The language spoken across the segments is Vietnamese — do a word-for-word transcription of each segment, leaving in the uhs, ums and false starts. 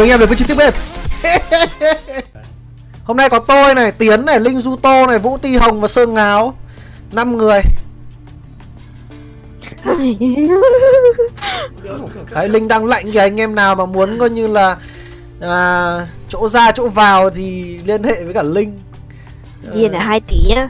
anh em đến với trực tiếp bên. Hôm nay có tôi này, Tiến này, Linh Du Tô này, Vũ Ti Hồng và Sơn Ngáo. năm người. Đấy, Linh đang lạnh kìa, anh em nào mà muốn coi như là à, chỗ ra chỗ vào thì liên hệ với cả Linh. Điền là hai tỷ nhá.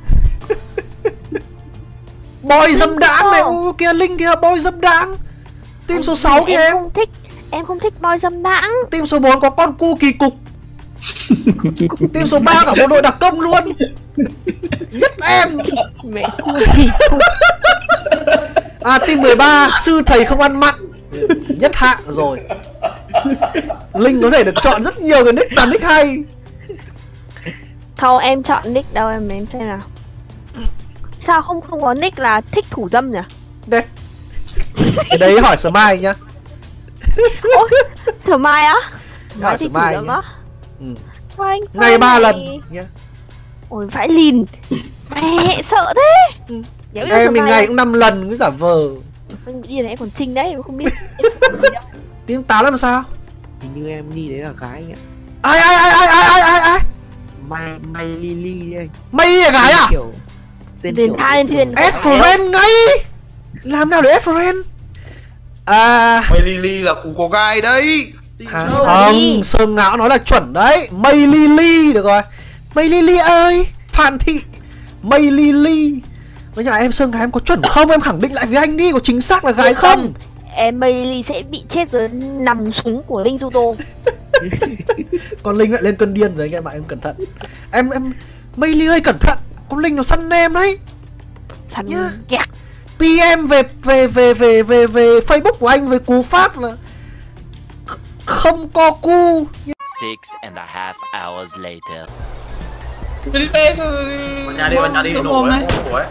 Boy dâm đãng này, ui kìa Linh kìa, boy dâm đãng. Team số sáu kìa em. Em không thích, em không thích boy dâm đãng. Team số bốn có con cu kỳ cục. Team số ba cả bộ đội đặc công luôn. Nhất em. Mẹ cu kỳ cục. À team mười ba, sư thầy không ăn mặn. Nhất hạng rồi. Linh có thể được chọn rất nhiều cái nick toàn nick hay. Thôi em chọn nick đâu em em xem nào. Sao không không có nick là thích thủ dâm nhỉ? Đây. Cái đấy hỏi Smile nhá. Ôi, Smile á? Hỏi Smile nhá. Ừ. Anh Ngày ba lần nhá. Ôi vãi lìn. Mẹ sợ thế. Ừ. Em thì ngày cũng năm lần cứ giả vờ. Anh đi này em còn Trinh đấy, em không biết. Tiếng táo làm sao? Hình như em đi đấy là gái anh ạ. Ai ai ai ai ai ai ai ai? May May Lily đây. May là gái à? Kiểu tên Thuyền tha lên thuyền. Efren ngay. Làm nào để Efren? À May Lily là cũng có gai đấy. à, không, Sơn Ngáo nói là chuẩn đấy. May Lily được rồi. May Lily ơi, Phan Thị May Lily. Với nhà em Sơn Ngáo em có chuẩn không? Em khẳng định lại với anh đi, có chính xác là gái không? Em May Lily sẽ bị chết dưới nằm súng của Linh Du Tô. Con Linh lại lên cơn điên rồi anh em ạ, em cẩn thận. Em em May Lily ơi cẩn thận, con Linh nó săn em đấy. Săn nhá. Kẹt. pê em về về về về về về Facebook của anh với cú pháp là không co cu. Six and a half hours later. Vào nhà đi, vào nhà đi, nổ đấy, nổ đấy.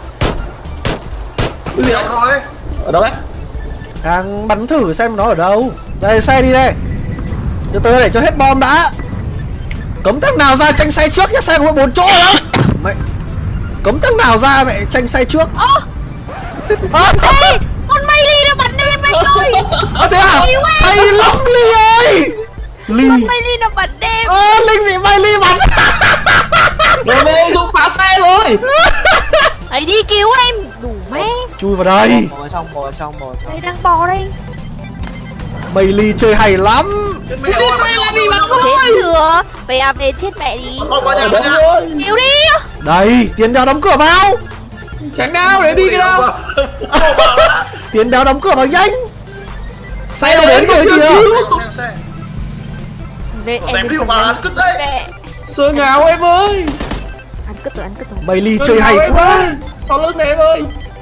Thôi. Ở đâu đấy? Đang bắn thử xem nó ở đâu. Đây xe đi đây. Từ từ để cho hết bom đã. Cấm thằng nào ra tranh xe trước nhá, xe có bốn chỗ đó. Mẹ. Cấm thằng nào ra mẹ tranh xe trước. Ơ. À, ê, con May Ly nó bắn em anh ơi. Ơ thế à? Hay lắm Ly ơi. Ly. Con May Ly nó bắn em. Ơ Linh bị May Ly bắn. Rồi mẹ Dũng phá xe rồi. Hãy đi cứu em. Đủ mẹ. Chui vào đây. Bò trong, bò trong, bò trong. Đây đang bò đây. May Ly chơi hay lắm. Mẹ là bị bắn Chết chưa? Về à về chết mẹ đi. Cứu đi. Đây, Tiến Đéo đóng cửa vào. Tránh nào để đi cái đâu. Tiến Đéo đóng cửa vào nhanh. Xe đến rồi kìa. Về em Em đi vào ăn cứt đấy. Sơn Ngáo em ơi. Ăn cứt rồi, ăn cứt rồi. May Ly chơi hay quá. Sau lưng này em ơi.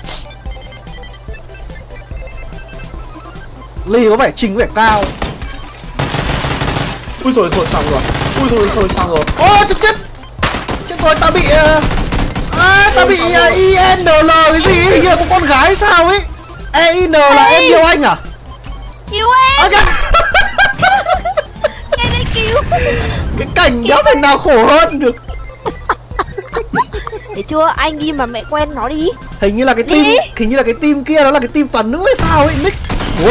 Ly có vẻ trình có vẻ cao. Ui rồi rồi xong rồi. Ui rồi rồi xong rồi. Ô chết chết. Chết rồi tao bị à, tao bị uh, i en lờ cái gì ấy, kìa một con gái sao ấy. e i en là em yêu anh à? Cứu em. Okay. Em đây cứu. Cái cảnh đéo thể nào khổ hơn được. Để chưa anh đi mà mẹ quen nó đi. Hình như là cái team, đi. hình như là cái team kia đó là cái team toàn nữ hay sao ấy Nick. Ủa?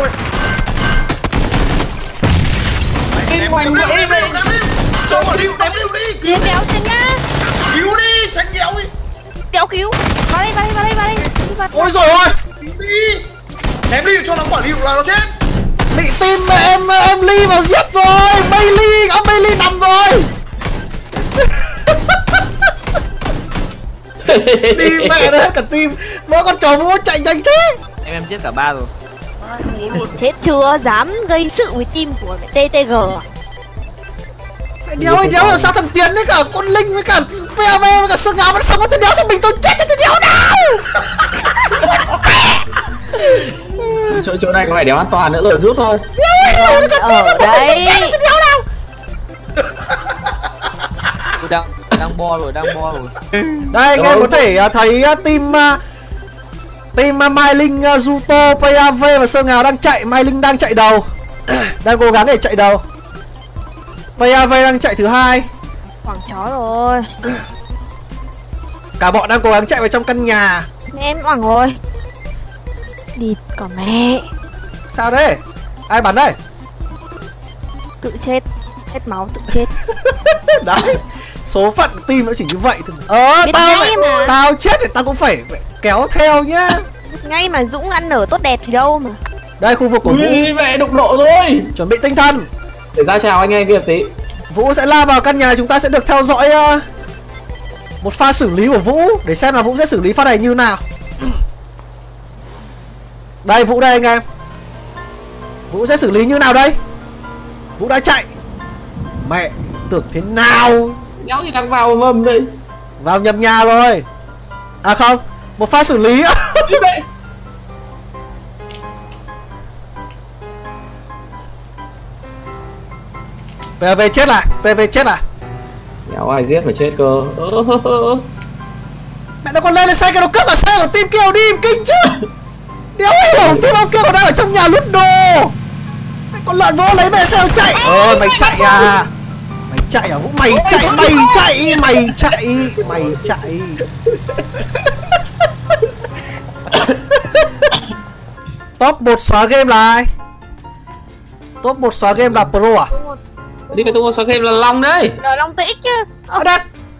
Em hoành vậy vậy. Cho vào điệu, ném điệu đi. Đi kéo chân nhá. Cứu đi, tránh kéo đi. Kéo cứu. Vào đây, vào đây, vào đây, vào đây. Đi vào. Ôi rồi ôi. Đi. Ném điệu cho nó quả điệu là nó chết. Bị team em em Ly vào giết rồi. May Ly, ông May Ly nằm rồi. Đi mẹ đấy cả team. Mỗi con chó vũ chạy nhanh thế. Em em giết cả ba rồi. Chết chưa, dám gây sự với team của tê tê giê. Mẹ đéo ơi đéo hiểu sao thằng Tiến với cả con Linh với cả pê a vê với cả Sơn Ngáo vẫn sống, thằng đéo sao mình tôi chết thì đéo nào. Chỗ chỗ này có phải đéo an toàn nữa rồi, giúp thôi. Ở đây. Chết thì đéo nào. Tôi đang đang bo rồi, đang bo rồi. Đây anh em có thể uh, thấy uh, team uh, team uh, Mai Linh, uh, Zuto, pê a vê và Sơn Ngáo đang chạy. Mai Linh đang chạy đầu. Đang cố gắng để chạy đầu. pê a vê đang chạy thứ hai. Quảng chó rồi. Cả bọn đang cố gắng chạy vào trong căn nhà. Em oảng rồi. Địt cả mẹ. Sao đấy? Ai bắn đây? tự chết, hết máu tự chết. Đấy, số phận team nó chỉ như vậy thôi. Ờ, Biết tao ngay mày, mà. tao chết thì tao cũng phải, phải kéo theo nhá. Ngay mà Dũng ăn nở tốt đẹp thì đâu mà. Đây khu vực của Vũ, Ui, mẹ đụng độ rồi. chuẩn bị tinh thần. Để ra chào anh em kia tí. Vũ sẽ la vào căn nhà, chúng ta sẽ được theo dõi uh, một pha xử lý của Vũ để xem là Vũ sẽ xử lý pha này như nào. Đây Vũ đây anh em. Vũ sẽ xử lý như nào đây? Vũ đã chạy. Mẹ, tưởng thế nào? Nháo thì đang vào mầm đây. Vào nhầm nhà rồi. À không, một pha xử lý. pê vê chết à? pê vê chết à? Nháo ai giết phải chết cơ. Mẹ nó còn lên lên xe kia, nó cướp là xe của team kia đi, kinh chứ. Đéo hiểu, team ông kia còn đang ở trong nhà lút đồ. Mẹ con lợn vô lấy mẹ xe nó chạy. Ờ mày chạy à? Mày chạy à Vũ? Mày chạy, mày chạy, mày chạy, mày chạy. Top một xóa game là ai? Top một xóa game là Pro à? Đi phải tung một số game là Long đấy. Là Long tê ích chứ. À đất.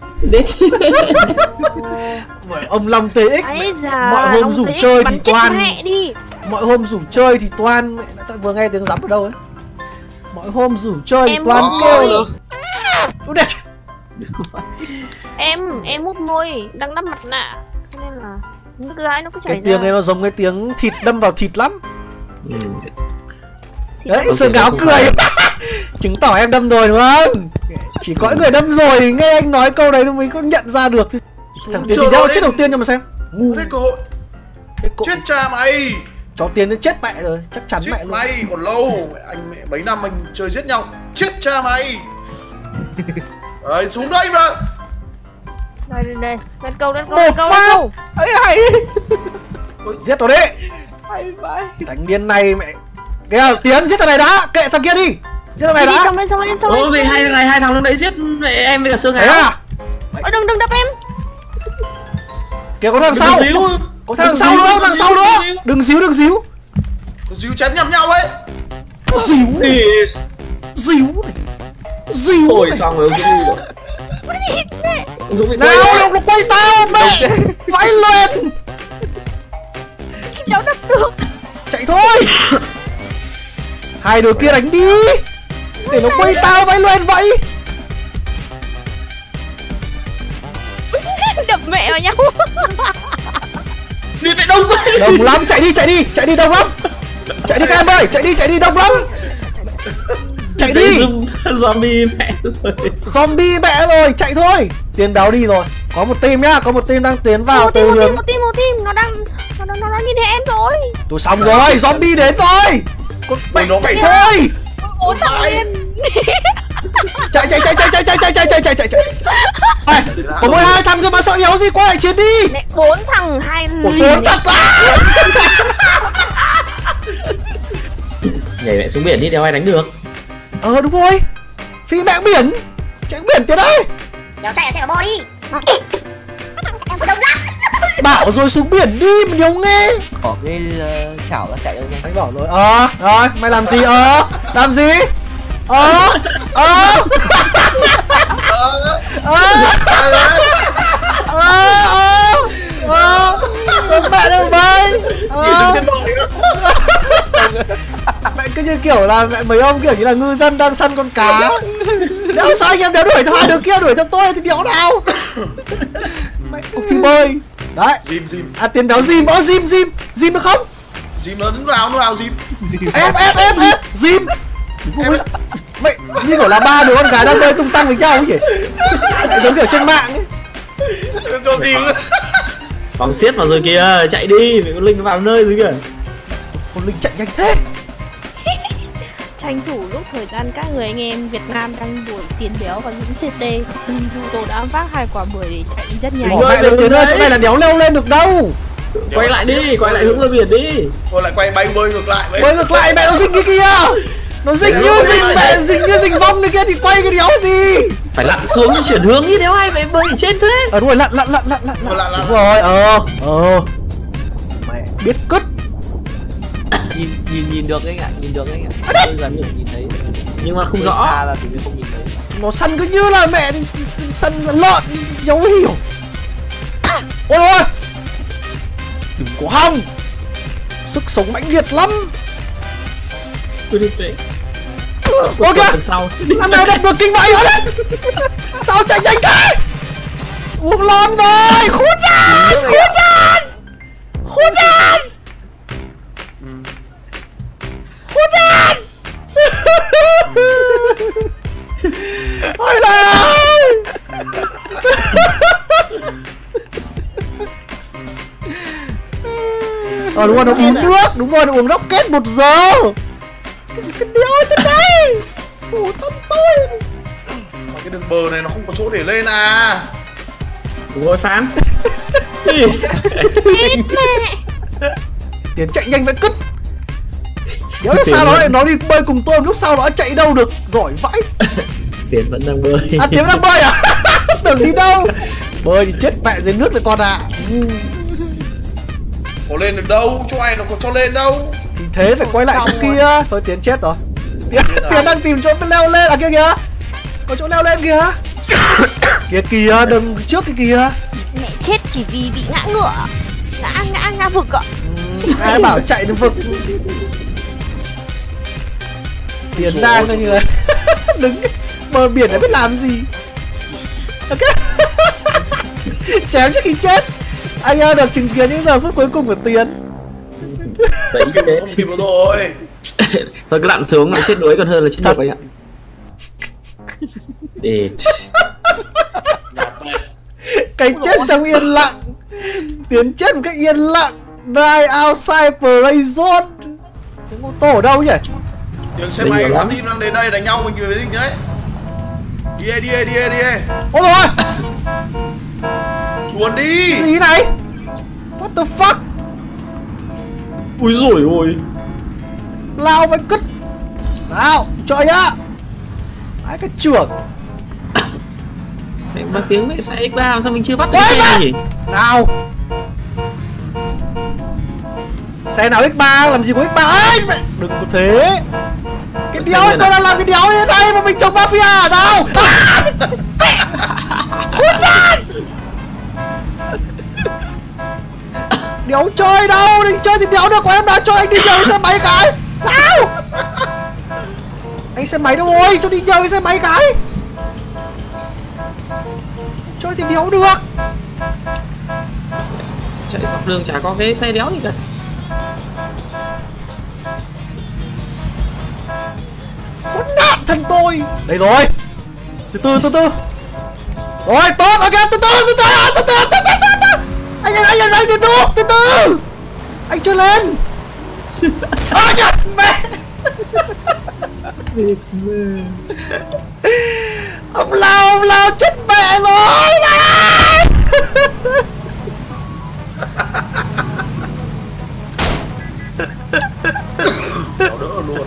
Ông Long tê ích Ấy già, mọi hôm Long rủ tê ích chơi bắn thì chết toàn mẹ đi. mọi hôm rủ chơi thì toàn mẹ đã vừa nghe tiếng rắm ở đâu ấy. Mọi hôm rủ chơi thì Em toàn hút kêu môi. được. Út đẹp. Em em hút môi, đang đắp mặt nạ. Cho nên là nước gái nó cứ chảy Cái ra. tiếng này nó giống cái tiếng thịt đâm vào thịt lắm. Ừ. Đấy, Sơn Gáo cười. Chứng tỏ em đâm rồi đúng không? Chỉ có những người đâm rồi nghe anh nói câu đấy nó mới có nhận ra được. Thằng Tiến thì đeo chết đầu tiên cho mà xem. Ngu. Hết cơ hội. Hết cỗ. Chết cha mày. Cho Tiến nó chết mẹ rồi, chắc chắn Chết mẹ luôn. mày còn lâu. Mẹ, anh mẹ mấy năm mình chơi giết nhau. Chết cha mày. Đấy, xuống đây mà. Đây đây đây, lên câu lên câu Một lên câu lên phát. câu. Ấy hay. Giết nó đi. Hay vãi. Thằng điên này mẹ. Kìa, Tiến giết thằng này đã, kệ thằng kia đi. Giết thằng này Đi đi, đã. xong lên xong lên xong Ôi lên. vì hai thằng này hai thằng lúc đấy giết mẹ em với cả Sương Thế Hào. à? Ôi, đừng đừng đập em. Kìa có thằng sau. Có thằng sau nữa, thằng sau nữa. Đừng díu, đừng díu. Díu chém nhầm nhau ấy. Díu này, díu này. Díu Thôi này. xong rồi ông Dũng đi rồi. Ông Dũng bị quay Nào, rồi. nó, nó quay tao mẹ. Vãi lên. Cháu đập được. Chạy thôi. Hai đứa kia đánh đi. Để nó quay tao vãi lên vậy. Đập mẹ vào nhau. Đi lại đông quá. Đông lắm, chạy đi, chạy đi, chạy đi đông lắm. Chạy đi các em ơi, chạy đi, chạy đi đông lắm. Chạy đi. Zoom zombie mẹ rồi. Zombie mẹ rồi, chạy thôi. Tiến đáo đi rồi. Có một team nhá, có một team đang tiến vào Một từ team một hướng. team một team một team, nó đang nó nó, nó đang nhìn thấy em rồi. Tôi xong rồi, zombie đến rồi. Con mẹ nó chạy mẹ. thôi. Bốn thằng liền. Chạy chạy chạy chạy chạy chạy chạy chạy chạy chạy chạy chạy. Ê, có mỗi hai thằng thôi mà sợ nháo gì, qua lại chiến đi. Mẹ bốn thằng hai Một lì. bốn thật á. Nhảy mẹ xuống biển đi, đéo ai đánh được. Ờ đúng rồi. Phi mẹ biển. Chạy biển tiến đây. Đéo chạy chạy vào bo đi. Em có đông lắm. Bảo rồi xuống biển đi mà nhớ nghe. Có cái uh, chảo nó chạy đâu nha. Anh bảo rồi. Ờ, rồi, mày làm gì ờ? Làm gì? Ờ. Ờ. Ờ. Ờ. Ờ. Xong mẹ đâu bay. Ờ. Mẹ cứ như kiểu là mẹ mấy ông kiểu như là ngư dân đang săn con cá. Đéo sao anh em đéo đuổi theo hai đứa kia, đuổi theo tôi thì đéo nào. Mẹ cuộc thi bơi. Đấy. Jim Jim. À tiền đéo Jim, ờ Jim Jim. Jim được không? Jim nó đứng vào, nó vào Jim. Ép ép ép ép Jim. Mẹ như kiểu là ba đứa con gái đang bơi tung tăng với nhau ấy nhỉ. Mẹ giống kiểu trên mạng ấy. Cho Jim. Vòng xiết vào rồi kìa, chạy đi, mẹ con Linh nó vào nơi rồi kìa. Con Linh chạy nhanh thế. Tranh thủ lúc thời gian các người anh em Việt Nam đang đuổi Tiến Béo và Dũng xê tê, tôi đã vác hai quả bưởi để chạy rất nhanh. Bỏ mẹ rồi Tiến ơi, chỗ này là đéo leo lên được đâu. Quay lại đi, quay lại hướng ra biển đi. Thôi lại quay bay bơi ngược lại vậy. Bơi ngược lại mẹ nó dính cái kia. Nó dính như dính mẹ dính như dính vong này kia thì quay cái đéo gì. Phải lặn xuống chuyển hướng đi, đéo ai mẹ bơi ở trên thế. Ờ đúng rồi, lặn lặn lặn lặn lặn. Thôi lặn, lặn. Đúng rồi, ờ ờ. Mẹ biết cứt. Nhìn nhìn nhìn được anh ạ, nhìn được anh ạ. Tôi gần được nhìn thấy. Nhưng mà không Hơi rõ. xa là thì mình không nhìn thấy. Màu xanh cứ như là mẹ xanh lợn dấu hiểu. Ôi ôi, đừng có hòng, sức sống mãnh liệt lắm. Tôi đi chạy. Ôi kìa, Đằng sau. làm nào đập được kinh vậy hả đấy? Sao chạy nhanh thế? Uống lon rồi, khốn nạn, khốn nạn, khốn nạn, khốn nạn. Ôi trời ơi. Ờ đúng rồi, nó uống nước, đúng rồi, nó uống rocket một giờ. Cái đéo trên đây. Phủ thân tôi. Mà cái đường bờ này nó không có chỗ để lên à. Đúng rồi Phan. Tiến chạy nhanh vậy cứt. Nhớ sao nó lại nó đi bơi cùng tôi, lúc sau nó chạy đâu được, giỏi vãi. Tiến vẫn đang bơi. À Tiến đang bơi à? Tưởng đi đâu. Bơi thì chết mẹ dưới nước rồi con ạ. À. Có lên được đâu, chỗ này nó có cho lên đâu. Thì thế phải quay lại chỗ kia. Thôi Tiến chết rồi. Tiến, Tiến đang tìm chỗ leo lên à, kia kìa. Có chỗ leo lên kìa. Kìa kìa, đừng trước cái kìa. Mẹ chết chỉ vì bị ngã ngựa. Ngã ngã ngã vực ạ. Ừ, ai bảo chạy đến vực. Tiến đang coi như là đứng bờ biển đã biết làm gì. Ok. Chém trước khi chết. Anh em được chứng kiến những giờ phút cuối cùng của Tiến. Đấy cái Không kịp nữa rồi. Thôi cứ lặn xuống lại chết đuối còn hơn là chết độc anh ạ. Để Cái chết trong yên lặng. Tiến chết một cách yên lặng. Die outside play zone. Cái ngô tô ở đâu nhỉ? Tiếng xe máy có team đang đến đây đánh nhau mình về đinh đấy. Đi đi đi đi đi. Ôi rồi. Chuồn đi. Gì này? What the fuck? ui rồi ôi. Lao với cứt. Nào, trời nhá. Đấy cái trưởng. Mẹ mà tiếng mẹ xe ích ba sao mình chưa bắt được Ôi xe mà. này nhỉ? Nào. Xe nào ích ba, làm gì có ích ba ấy. Đừng có thế. Cái đéo ấy, tôi đang làm cái đéo như đây mà mình chống mafia à nào. Khốn nạn. Đéo chơi đâu, đừng chơi thì đéo được của em đã cho anh đi nhờ cái xe máy cái. Nào. Anh xe máy đâu rồi, cho đi nhờ cái xe máy cái. Chơi thì đéo được. Chạy dọc đường chả có cái xe đéo gì cả. Khốn nạn thân tôi. Đây rồi. Từ từ từ từ. Rồi tốt, ok, từ từ từ từ từ từ từ từ từ. Anh anh anh anh anh đừng đu, từ từ. Anh chưa lên. Ơ kìa, mẹ. Ông lao, ông lao chết mẹ rồi. Nó đỡ luôn.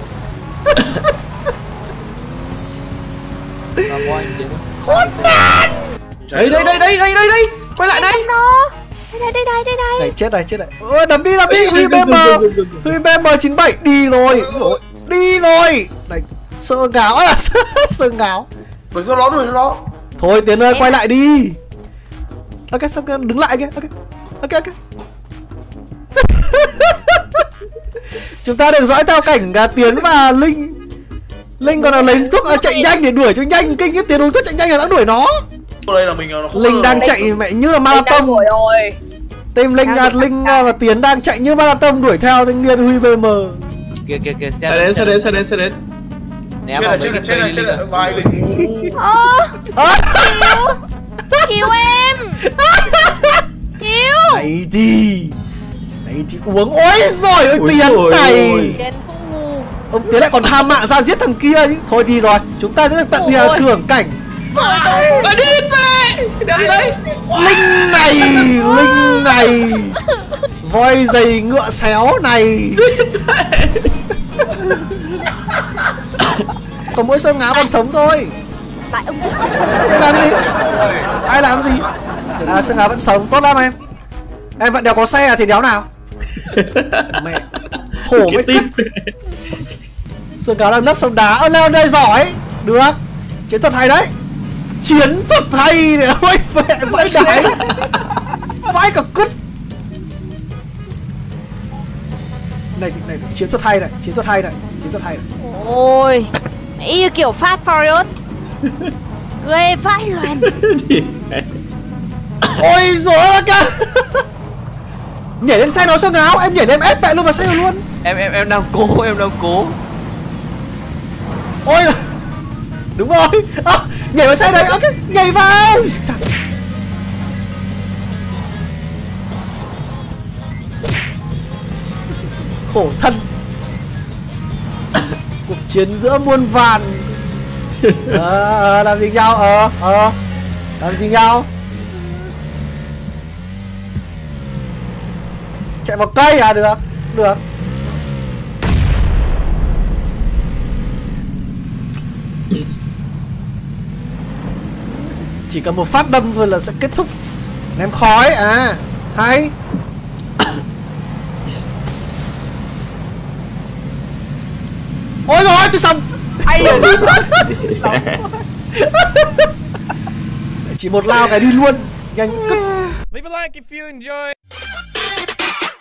Khốn nạn. Đây đây đây đây đây đây đây. Quay lại đây. Nó. Đây đây đây đây đây đây. Này chết này, chết này. Ơ đấm đi, đấm đi. Huy bê em, Huy bê em chín bảy đi rồi. Đi rồi. Này, sơ ngáo à, sơ ngáo. Đuổi theo nó, đuổi theo nó. Thôi Tiến ơi, quay lại đi. Ok, sao đứng lại kìa. Ok. Ok ok. Chúng ta được dõi theo cảnh uh, Tiến và Linh. Linh còn là lấy thuốc uh, chạy nhanh để đuổi cho nhanh. Kinh cái Tiến uống thuốc chạy nhanh là đã đuổi nó. Đây là mình nó không Linh đang chạy mẹ như là marathon. rồi. Team Linh uh, Linh uh, và Tiến đang chạy như marathon đuổi theo thanh niên Huy bê em. Kìa kìa kìa xe Xe đến xe đến xe đến xe đến. Ném Chết vào này, mấy chết này, cái chết cây này, đi chết Linh này, ạ. vai Linh. Ơ, Ơ. cứu em. Cứu. Này thì này thì uống ôi rồi ơi Ôi Tiến dồi này. ôi. Tiến cũng ngu. Ông Tiến lại còn tham mạng ra giết thằng kia chứ. Thôi đi rồi, chúng ta sẽ được tận địa Ôi. thưởng cảnh Đi đi về. Đây đây. Linh này, Linh này, voi giày ngựa xéo này. Có mỗi Sơn Ngáo còn sống thôi. Tại ông Thế làm gì? Ai làm gì? À Sơn Ngáo vẫn sống, tốt lắm em. Em vẫn đéo có xe à thì đéo nào. Mẹ khổ với cứt. Sườn cáo đang nấp sông đá. Ơ leo đây giỏi. Được. Chiến thuật hay đấy. Chiến thuật hay để ôi mẹ vãi đái. Vãi cả cứt. Này này chiến thuật hay này, chiến thuật hay này, chiến thuật hay này. Ôi, y như kiểu Fast Furious. Ghê vãi loàn. Ôi dồi cả. Nhảy lên xe nó Sơn Áo, em nhảy lên em ép mẹ luôn vào xe luôn. Em em em đang cố, em đang cố. Ôi đúng rồi. À, nhảy vào xe đấy, ok, nhảy vào. Khổ thân. Cuộc chiến giữa muôn vàn. Ờ, ờ, làm gì nhau, ờ, ờ làm gì nhau. Chạy vào cây à, được, được. Chỉ cần một phát đâm thôi là sẽ kết thúc. Ném khói, à, hay. Ôi rồi tôi xong. Ai chỉ một lao cái đi luôn. Nhanh cứt. Leave a like if you enjoy.